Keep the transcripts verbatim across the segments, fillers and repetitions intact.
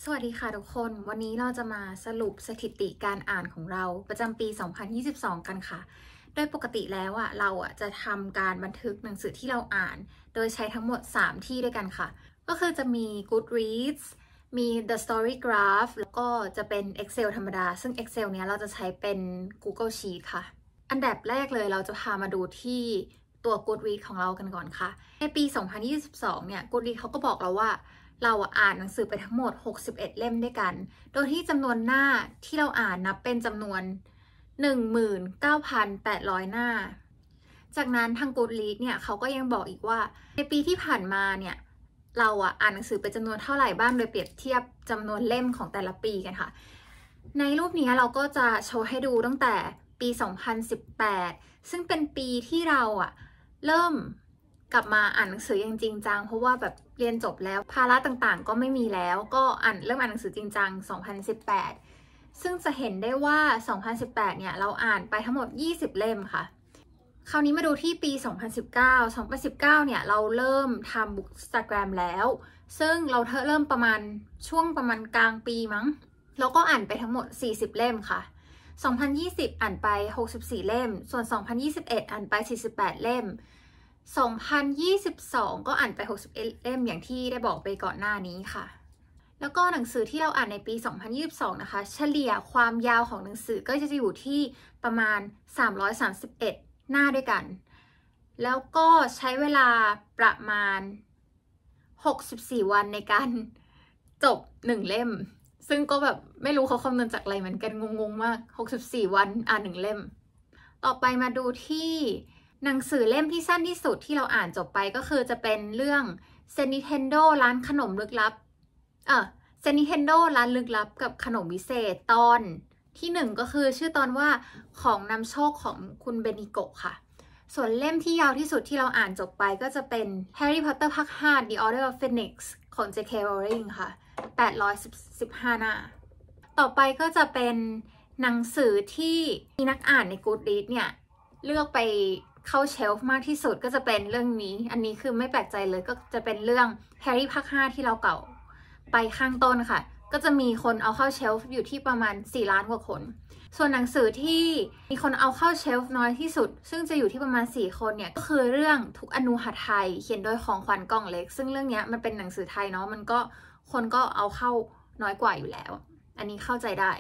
สวัสดีค่ะทุกคนวันนี้เราจะมาสรุปสถิติการอ่านของเราประจำปี สองพันยี่สิบสอง กันค่ะโดยปกติแล้วอ่ะเราอ่ะจะทำการบันทึกหนังสือที่เราอ่านโดยใช้ทั้งหมดสามที่ด้วยกันค่ะก็คือจะมี Goodreads มี The Story Graph แล้วก็จะเป็น Excel ธรรมดาซึ่ง Excel เนี้ยเราจะใช้เป็น Google Sheet ค่ะอันดับแรกเลยเราจะพามาดูที่ตัว Goodreads ของเรากันก่อนค่ะในปี สองพันยี่สิบสอง เนี่ย Goodreads เขาก็บอกเราว่าเราอ่านหนังสือไปทั้งหมดหกสิบเอ็ดเล่มด้วยกัน โดยที่จำนวนหน้าที่เราอ่านนับเป็นจำนวน หนึ่งหมื่นเก้าพันแปดร้อย หน้า จากนั้นทาง Goodreads เนี่ยเขาก็ยังบอกอีกว่าในปีที่ผ่านมาเนี่ยเราอ่านหนังสือเป็นจำนวนเท่าไหร่บ้างโดยเปรียบเทียบจำนวนเล่มของแต่ละปีกันค่ะ ในรูปนี้เราก็จะโชว์ให้ดูตั้งแต่ปี สองพันสิบแปด ซึ่งเป็นปีที่เราอ่ะเริ่มกลับมาอ่านหนังสืออย่างจริงจังเพราะว่าแบบเรียนจบแล้วภาระต่างๆก็ไม่มีแล้วก็อ่านเริ่มอ่านหนังสือจริงจัง สองพันสิบแปด ซึ่งจะเห็นได้ว่า สองพันสิบแปด เนี่ยเราอ่านไปทั้งหมดยี่สิบเล่มค่ะคราวนี้มาดูที่ปี สองพันสิบเก้า สองพันสิบเก้า เนี่ยเราเริ่มทำ Bookstagram แล้วซึ่งเราเริ่มประมาณช่วงประมาณกลางปีมั้งแล้วก็อ่านไปทั้งหมดสี่สิบเล่มค่ะ สองพันยี่สิบ อ่านไปหกสิบสี่เล่มส่วน สองพันยี่สิบเอ็ด อ่านไปสี่สิบแปดเล่มสองพันยี่สิบสอง ก็อ่านไปหกสิบเอ็ดเล่มอย่างที่ได้บอกไปก่อนหน้านี้ค่ะแล้วก็หนังสือที่เราอ่านในปี สองพันยี่สิบสอง นะคะเฉลี่ยความยาวของหนังสือก็จะอยู่ที่ประมาณสามร้อยสามสิบเอ็ดหน้าด้วยกันแล้วก็ใช้เวลาประมาณหกสิบสี่วันในการจบหนึ่งเล่มซึ่งก็แบบไม่รู้เขาคำนวณจากอะไรเหมือนกันงงๆมากหกสิบสี่วันอ่านหนึ่งเล่มต่อไปมาดูที่หนังสือเล่มที่สั้นที่สุดที่เราอ่านจบไปก็คือจะเป็นเรื่อง Nintendo ร้านขนมลึกลับเออ Nintendo ร้านลึกลับกับขนมวิเศษตอนที่หนึ่งก็คือชื่อตอนว่าของนำโชคของคุณเบนิโกะค่ะส่วนเล่มที่ยาวที่สุดที่เราอ่านจบไปก็จะเป็น Harry Potter ภาค ห้า The Order of Phoenix ของ เจ เค Rowling ค่ะแปดร้อยสิบห้าหน้าต่อไปก็จะเป็นหนังสือที่มีนักอ่านใน Goodreads เนี่ยเลือกไปเข้าเชลฟ์มากที่สุดก็จะเป็นเรื่องนี้อันนี้คือไม่แปลกใจเลยก็จะเป็นเรื่อง Harry ภาค ห้า ที่เราเก่าไปข้างต้นค่ะก็จะมีคนเอาเข้าเชลฟ์อยู่ที่ประมาณสี่ล้านกว่าคนส่วนหนังสือที่มีคนเอาเข้าเชลฟ์น้อยที่สุดซึ่งจะอยู่ที่ประมาณสี่คนเนี่ยก็คือเรื่องทุกอนูหไทยเขียนโดยของขวัญกล่องเล็กซึ่งเรื่องนี้มันเป็นหนังสือไทยเนาะมันก็คนก็เอาเข้าน้อยกว่าอยู่แล้วอันนี้เข้าใจได้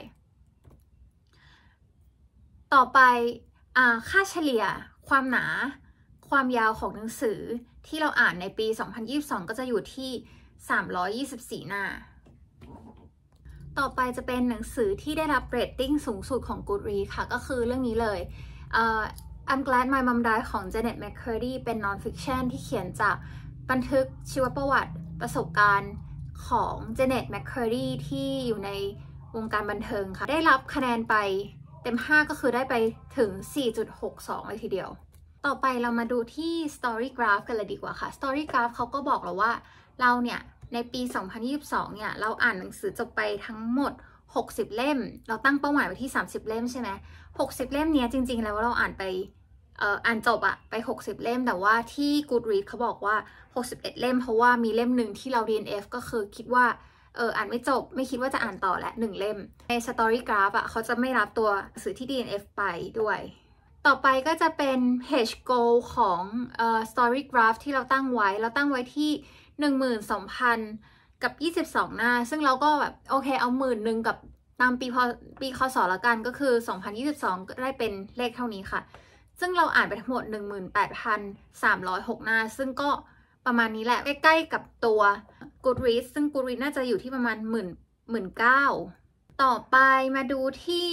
ต่อไปค่าเฉลี่ยความหนาความยาวของหนังสือที่เราอ่านในปี สองพันยี่สิบสอง ก็จะอยู่ที่สามร้อยยี่สิบสี่หน้าต่อไปจะเป็นหนังสือที่ได้รับเรตติ้งสูงสุดของ Goodreads ค่ะก็คือเรื่องนี้เลย uh, I'm Glad My Mom Died ของ Janet McCurdy เป็น non-fiction ที่เขียนจากบันทึกชีวประวัติประสบการณ์ของ Janet McCurdy ที่อยู่ในวงการบันเทิงค่ะได้รับคะแนนไปเต็มห้าก็คือได้ไปถึง สี่จุดหกสอง เลยทีเดียวต่อไปเรามาดูที่ Story Graph กันเลยดีกว่าค่ะ Story Graph เขาก็บอกเราว่าเราเนี่ยในปี สองพันยี่สิบสอง เนี่ยเราอ่านหนังสือจบไปทั้งหมดหกสิบเล่มเราตั้งเป้าหมายไว้ที่สามสิบเล่มใช่ไหมหกสิบเล่มเนี้ยจริงๆแล้วเราอ่านไปเอ่ออ่านจบอะไปหกสิบเล่มแต่ว่าที่ Goodreads เขาบอกว่าหกสิบเอ็ดเล่มเพราะว่ามีเล่มหนึ่งที่เรา ดี เอ็น เอฟ ก็คือคิดว่าเอออ่านไม่จบไม่คิดว่าจะอ่านต่อและหนึ่งเล่มใน Story Graph อะเขาจะไม่รับตัวหนังสือที่ ดี เอ็น เอฟ ไปด้วยต่อไปก็จะเป็น Page Goal ของเอ่อ Story Graph ที่เราตั้งไว้เราตั้งไว้ที่ หนึ่งหมื่นสองพัน กับยี่สิบสองหน้าซึ่งเราก็แบบโอเคเอาหมื่นหนึ่งกับตามปีพปีคศละกันก็คือสองพันยี่สิบสองก็ได้เป็นเลขเท่านี้ค่ะซึ่งเราอ่านไปทั้งหมด หนึ่งหมื่นแปดพันสามร้อยหก หน้าซึ่งก็ประมาณนี้แหละใกล้ๆกับตัว Goodreads ซึ่ง Goodreads น่าจะอยู่ที่ประมาณหมื่นหมื่นเก้าต่อไปมาดูที่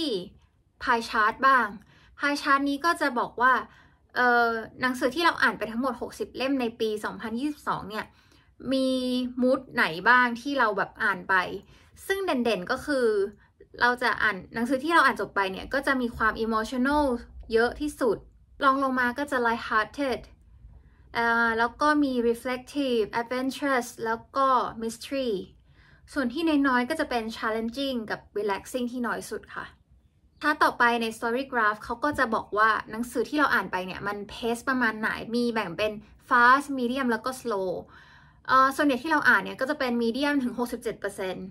Pie Chart บ้าง Pie Chart นี้ก็จะบอกว่าเอ่อหนังสือที่เราอ่านไปทั้งหมดหกสิบเล่มในปีสองพันยี่สิบสองเนี่ยมีมูดไหนบ้างที่เราแบบอ่านไปซึ่งเด่นๆก็คือเราจะอ่านหนังสือที่เราอ่านจบไปเนี่ยก็จะมีความ emotional เยอะที่สุดรองลงมาก็จะ light hearted อ่าแล้วก็มี reflective adventurous แล้วก็ mystery ส่วนที่น้อยๆก็จะเป็น challenging กับ relaxing ที่น้อยสุดค่ะถ้าต่อไปใน Story Graph เขาก็จะบอกว่าหนังสือที่เราอ่านไปเนี่ยมันเพสประมาณไหนมีแบ่งเป็น fast medium แล้วก็ slow เอ่อส่วนใหญ่ที่เราอ่านเนี่ยก็จะเป็น medium ถึง หกสิบเจ็ดเปอร์เซ็นต์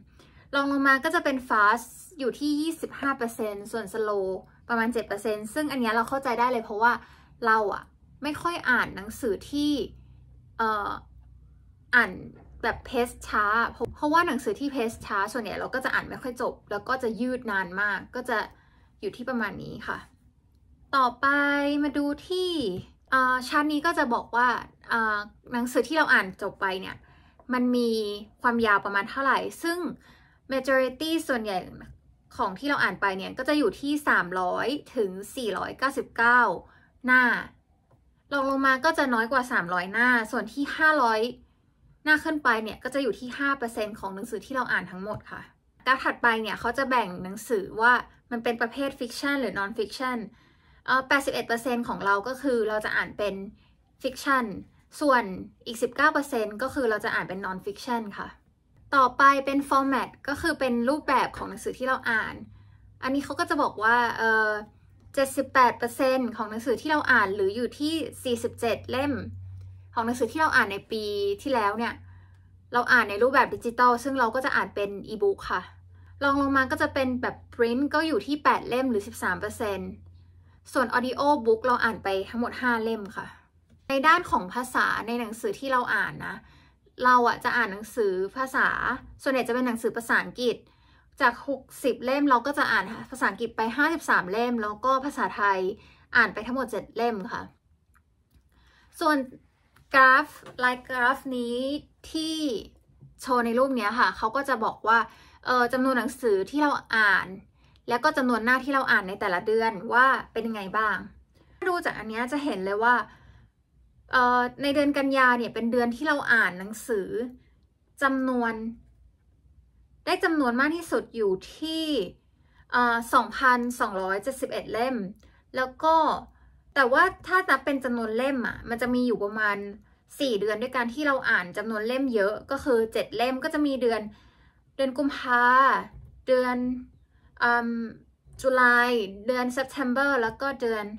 รองลงมาก็จะเป็น fast อยู่ที่ ยี่สิบห้าเปอร์เซ็นต์ ส่วน slow ประมาณ เจ็ดเปอร์เซ็นต์ ซึ่งอันนี้เราเข้าใจได้เลยเพราะว่าเราอะไม่ค่อยอ่านหนังสือที่เอ่ออ่านแบบเพสช้าเพราะว่าหนังสือที่เพสช้าส่วนใหญ่เราก็จะอ่านไม่ค่อยจบแล้วก็จะยืดนานมากก็จะอยู่ที่ประมาณนี้ค่ะต่อไปมาดูที่ชาร์ตนี้ก็จะบอกว่าหนังสือที่เราอ่านจบไปเนี่ยมันมีความยาวประมาณเท่าไหร่ซึ่ง majority ส่วนใหญ่ของที่เราอ่านไปเนี่ยก็จะอยู่ที่สามร้อยถึงสี่ร้อยเก้าสิบเก้าหน้าลงลงมาก็จะน้อยกว่าสามร้อยหน้าส่วนที่ห้าร้อยหน้าขึ้นไปเนี่ยก็จะอยู่ที่ ห้าเปอร์เซ็นต์ ของหนังสือที่เราอ่านทั้งหมดค่ะกราฟถัดไปเนี่ยเขาจะแบ่งหนังสือว่ามันเป็นประเภท fiction หรือ non fiction เอ่อ แปดสิบเอ็ดเปอร์เซ็นต์ ของเราก็คือเราจะอ่านเป็น fiction ส่วนอีก สิบเก้าเปอร์เซ็นต์ ก็คือเราจะอ่านเป็น non fiction ค่ะต่อไปเป็น format ก็คือเป็นรูปแบบของหนังสือที่เราอ่านอันนี้เขาก็จะบอกว่าเอ่อเจ็ดสิบแปดเปอร์เซ็นต์ ของหนังสือที่เราอ่านหรืออยู่ที่สี่สิบเจ็ดเล่มของหนังสือที่เราอ่านในปีที่แล้วเนี่ยเราอ่านในรูปแบบดิจิตอลซึ่งเราก็จะอ่านเป็นอีบุ๊กค่ะลองลงมาก็จะเป็นแบบปริ้นท์ก็อยู่ที่แปดเล่มหรือ สิบสามเปอร์เซ็นต์ ส่วน Audio Book เราอ่านไปทั้งหมดห้าเล่มค่ะในด้านของภาษาในหนังสือที่เราอ่านนะเราอะจะอ่านหนังสือภาษาส่วนใหญ่จะเป็นหนังสือภาษาอังกฤษจากหกสิบเล่มเราก็จะอ่านภาษาอังกฤษไปห้าสิบสามเล่มแล้วก็ภาษาไทยอ่านไปทั้งหมดเจ็ดเล่มค่ะส่วนกราฟลายกราฟนี้ที่โชว์ในรูปนี้ค่ะเขาก็จะบอกว่าเออจำนวนหนังสือที่เราอ่านแล้วก็จำนวนหน้าที่เราอ่านในแต่ละเดือนว่าเป็นยังไงบ้างดูจากอันนี้จะเห็นเลยว่าเอ่อในเดือนกันยาเนี่ยเป็นเดือนที่เราอ่านหนังสือจำนวนได้จำนวนมากที่สุดอยู่ที่สองพันสองร้อยเจ็ดสิบเอ็ดเล่มแล้วก็แต่ว่าถ้านับเป็นจำนวนเล่มอ่ะมันจะมีอยู่ประมาณสี่เดือนด้วยกันที่เราอ่านจำนวนเล่มเยอะก็คือเจ็ดเล่มก็จะมีเดือนเดือนกุมภาเดือนตุลาเดือน September แล้วก็เดือน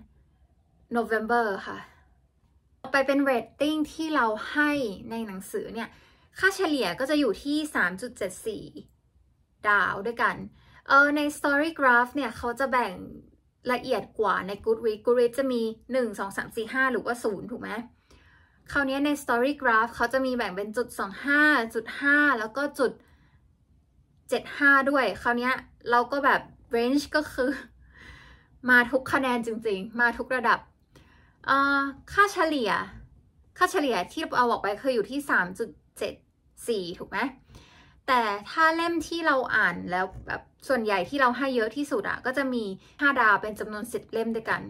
November ค่ะต่อไปเป็น rating ที่เราให้ในหนังสือเนี่ยค่าเฉลี่ยก็จะอยู่ที่ สามจุดเจ็ดสี่ ดาวด้วยกันเออใน Story Graph เนี่ยเขาจะแบ่งละเอียดกว่าใน Goodreads Goodreads จะมีหนึ่ง สอง สาม สี่ ห้าหรือว่าศูนย์ถูกไหมคราวนี้ใน Story Graph เขาจะมีแบ่งเป็นจุดสองห้าจุดห้าแล้วก็จุดเจ็ดห้าด้วยคราวนี้เราก็แบบ range ก็คือมาทุกคะแนนจริงๆมาทุกระดับค่าเฉลี่ยค่าเฉลี่ยที่เอาออกไปคืออยู่ที่ สามจุดเจ็ดสี่ ถูกไหมแต่ถ้าเล่มที่เราอ่านแล้วแบบส่วนใหญ่ที่เราให้เยอะที่สุดอะก็จะมีห้าดาวเป็นจำนวนสิบเล่มด้วยกัน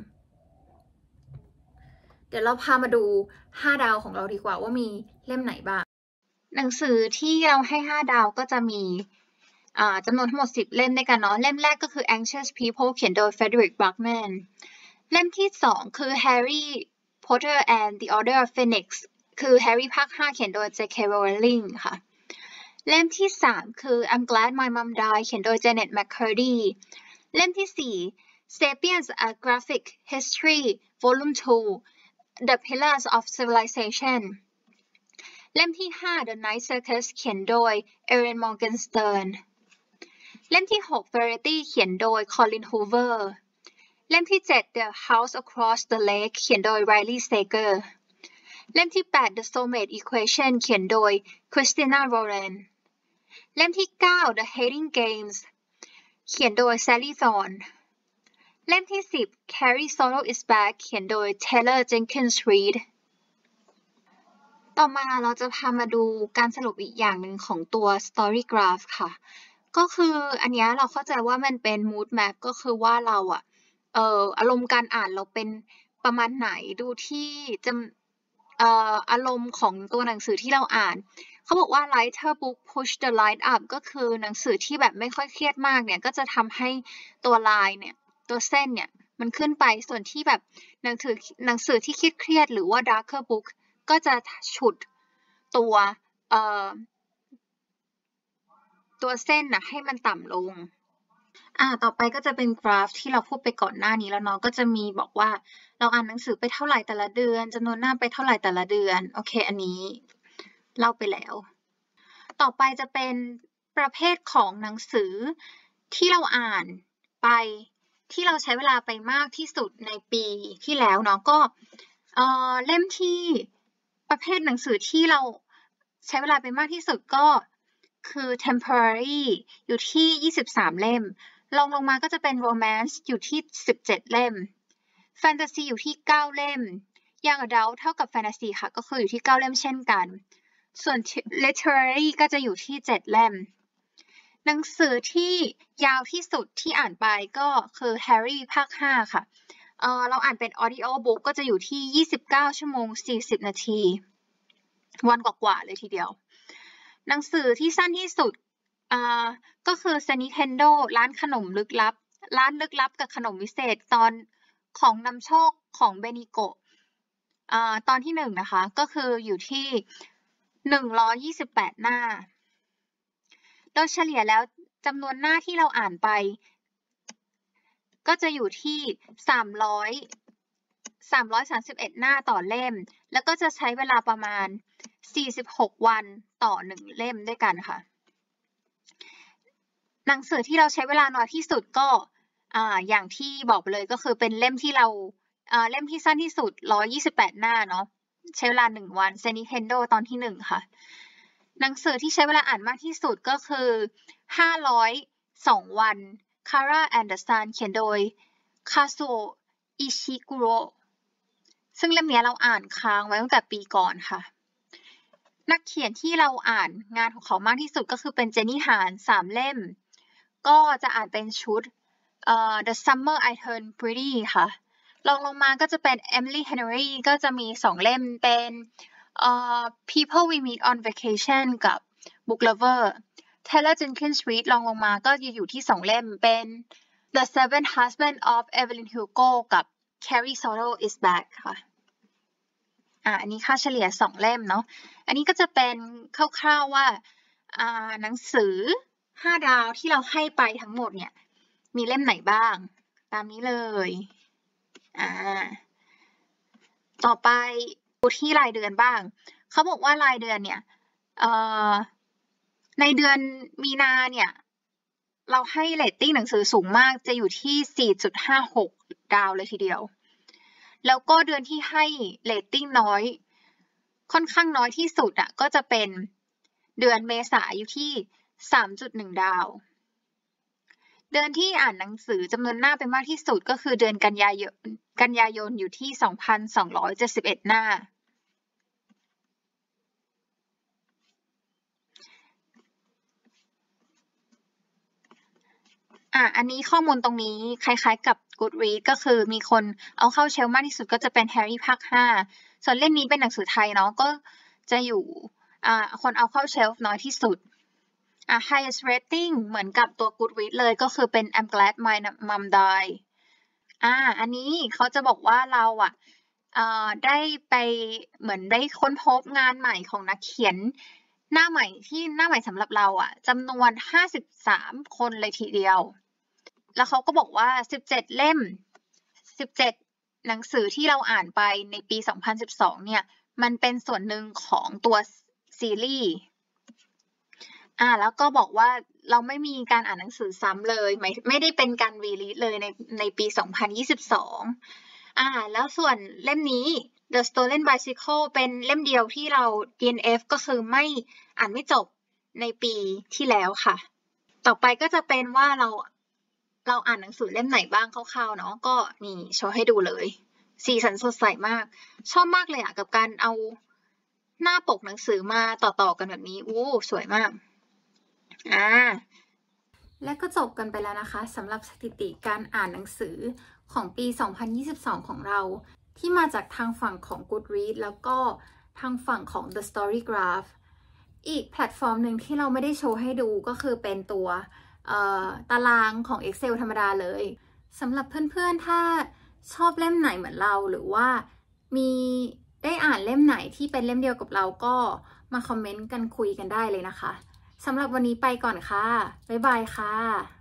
เดี๋ยวเราพามาดูห้าดาวของเราดีกว่าว่ามีเล่มไหนบ้างหนังสือที่เราให้ห้าดาวก็จะมีจำนวนทั้งหมดสิบเล่มด้วยกันเนาะเล่มแรกก็คือ Anxious People เขียนโดย Frederick Backman เล่มที่สองคือ Harry Potter and the Order of Phoenix คือ Harry ภาคห้าเขียนโดย เจ เค Rowling ค่ะเล่มที่สามคือ I'm Glad My Mom Died เขียนโดย Janet McCurdy เล่มที่สี่ Sapiens A Graphic History Volume ทู The Pillars of Civilization เล่มที่ห้า The Night Circus เขียนโดย Erin Morgenstern เล่มที่หก Variety เขียนโดย Colin Hoover เล่มที่เจ็ด The House Across the Lake เขียนโดย Riley Sager เล่มที่แปด The Soulmate Equation เขียนโดย Christina Rowland เล่มที่เก้า The Hating Games เขียนโดย Sally Thorne เล่มที่สิบ Carrie Sorrow is Back เขียนโดย Taylor Jenkins Reid ต่อมาเราจะพามาดูการสรุปอีกอย่างหนึ่งของตัว Story Graph ค่ะก็คืออันนี้เราเข้าใจว่ามันเป็น mood map ก็คือว่าเราอะเอ่ออารมณ์การอ่านเราเป็นประมาณไหนดูที่จะเอ่ออารมณ์ของตัวหนังสือที่เราอ่านเขาบอกว่า lighter book push the light up ก็คือหนังสือที่แบบไม่ค่อยเครียดมากเนี่ยก็จะทำให้ตัวลายเนี่ยตัวเส้นเนี่ยมันขึ้นไปส่วนที่แบบหนังสือหนังสือที่เครียดๆหรือว่า darker book ก็จะฉุดตัวเอ่อตัวเส้นนะให้มันต่ำลงอ่าต่อไปก็จะเป็นกราฟที่เราพูดไปก่อนหน้านี้แล้วเนาะก็จะมีบอกว่าเราอ่านหนังสือไปเท่าไหร่แต่ละเดือนจำนวนหน้าไปเท่าไหร่แต่ละเดือนโอเคอันนี้เล่าไปแล้วต่อไปจะเป็นประเภทของหนังสือที่เราอ่านไปที่เราใช้เวลาไปมากที่สุดในปีที่แล้วเนาะก็เอ่อเล่มที่ประเภทหนังสือที่เราใช้เวลาไปมากที่สุดก็คือ temporary อยู่ที่ยี่สิบสามเล่มลองลงมาก็จะเป็น romance อยู่ที่สิบเจ็ดเล่ม fantasy อยู่ที่เก้าเล่ม young adult เท่ากับ fantasy ค่ะก็คืออยู่ที่เก้าเล่มเช่นกันส่วน literary ก็จะอยู่ที่เจ็ดเล่มหนังสือที่ยาวที่สุดที่อ่านไปก็คือ Harry ภาคห้าค่ะเอ่อเราอ่านเป็น audio book ก็จะอยู่ที่ยี่สิบเก้าชั่วโมงสี่สิบนาทีวันกว่าๆเลยทีเดียวหนังสือที่สั้นที่สุดอ่าก็คือ Nintendo ร้านขนมลึกลับร้านลึกลับกับขนมวิเศษตอนของนำโชคของเบนิโกะอ่าตอนที่หนึ่งนะคะก็คืออยู่ที่หนึ่งร้อยยี่สิบแปดหน้าโดยเฉลี่ยแล้วจำนวนหน้าที่เราอ่านไปก็จะอยู่ที่สามร้อย สามร้อยสามสิบเอ็ดหน้าต่อเล่มแล้วก็จะใช้เวลาประมาณสี่สิบหกวันต่อหนึ่งเล่มด้วยกันค่ะหนังสือที่เราใช้เวลาน้อยที่สุดก็อ่าอย่างที่บอกไปเลยก็คือเป็นเล่มที่เราอ่าเล่มที่สั้นที่สุดหนึ่งร้อยยี่สิบแปดหน้าเนาะใช้เวลาหนึ่งวัน Nintendo ตอนที่หนึ่งค่ะหนังสือที่ใช้เวลาอ่านมากที่สุดก็คือห้าร้อยสองวัน Kara and the Sun เขียนโดย Kazuo Ishiguro ซึ่งเล่มนี้เราอ่านค้างไว้ตั้งแต่ปีก่อนค่ะนักเขียนที่เราอ่านงานของเขามากที่สุดก็คือเป็นเจนนี่ฮานสามเล่มก็จะอ่านเป็นชุดเอ่อ The Summer I Turned Pretty ค่ะลองลงมาก็จะเป็น Emily Henry ก็จะมีสองเล่มเป็นเอ่อ People We Meet on Vacation กับ Book Lover Taylor Jenkins Reid ลองลงมาก็อยู่ที่สองเล่มเป็น The Seven Husbands of Evelyn Hugo กับ Carrie Soto is Back ค่ะอ่าอันนี้ค่าเฉลี่ยสองเล่มเนาะอันนี้ก็จะเป็นคร่าวๆว่าอ่าหนังสือห้าดาวที่เราให้ไปทั้งหมดเนี่ยมีเล่มไหนบ้างตามนี้เลยอ่าต่อไปดูที่รายเดือนบ้างเขาบอกว่ารายเดือนเนี่ยเอ่อในเดือนมีนาเนี่ยเราให้เรตติ้งหนังสือสูงมากจะอยู่ที่ สี่จุดห้าหก ดาวเลยทีเดียวแล้วก็เดือนที่ให้เรตติ้งน้อยค่อนข้างน้อยที่สุดอ่ะก็จะเป็นเดือนเมษายนอยู่ที่ สามจุดหนึ่ง ดาวเดือนที่อ่านหนังสือจำนวนหน้าเป็นมากที่สุดก็คือเดือนกันยายนกันยายนอยู่ที่ สองพันสองร้อยเจ็ดสิบเอ็ด หน้าอ่ะอันนี้ข้อมูลตรงนี้คล้ายๆกับ Goodreads ก็คือมีคนเอาเข้าเชลฟ์มากที่สุดก็จะเป็น Harry ภาคห้าส่วนเล่มนี้เป็นหนังสือไทยเนาะก็จะอยู่อ่าคนเอาเข้าเชลฟ์น้อยที่สุดอ่ะ highest rating เหมือนกับตัว Goodreads เลยก็คือเป็น I'm glad my mom died อ่าอันนี้เขาจะบอกว่าเราอ่ะเอ่อได้ไปเหมือนได้ค้นพบงานใหม่ของนักเขียนหน้าใหม่ที่หน้าใหม่สำหรับเราอ่ะจำนวนห้าสิบสามคนเลยทีเดียวแล้วเขาก็บอกว่าสิบเจ็ดเล่มสิบเจ็ดหนังสือที่เราอ่านไปในปีสองพันสิบสองเนี่ยมันเป็นส่วนหนึ่งของตัวซีรีส์อ่าแล้วก็บอกว่าเราไม่มีการอ่านหนังสือซ้ำเลยไม่ไม่ได้เป็นการรีลีสเลยในในปีสองพันยี่สิบสองอ่าแล้วส่วนเล่มนี้ The Stolen Bicycle เป็นเล่มเดียวที่เรา ดี เอ็น เอฟ ก็คือไม่อ่านไม่จบในปีที่แล้วค่ะต่อไปก็จะเป็นว่าเราเราอ่านหนังสือเล่มไหนบ้างคร่าวๆเนาะก็นี่โชว์ให้ดูเลยสีสันสดใสมากชอบมากเลยอ่ะกับการเอาหน้าปกหนังสือมาต่อๆกันแบบนี้อู้สวยมากอ่าและก็จบกันไปแล้วนะคะสำหรับสถิติการอ่านหนังสือของปีสองพันยี่สิบสองของเราที่มาจากทางฝั่งของ Goodreads แล้วก็ทางฝั่งของ The Storygraph อีกแพลตฟอร์มหนึ่งที่เราไม่ได้โชว์ให้ดูก็คือเป็นตัวตารางของ Excel ธรรมดาเลยสำหรับเพื่อนๆถ้าชอบเล่มไหนเหมือนเราหรือว่ามีได้อ่านเล่มไหนที่เป็นเล่มเดียวกับเราก็มาคอมเมนต์กันคุยกันได้เลยนะคะสำหรับวันนี้ไปก่อนค่ะบ๊ายบายค่ะ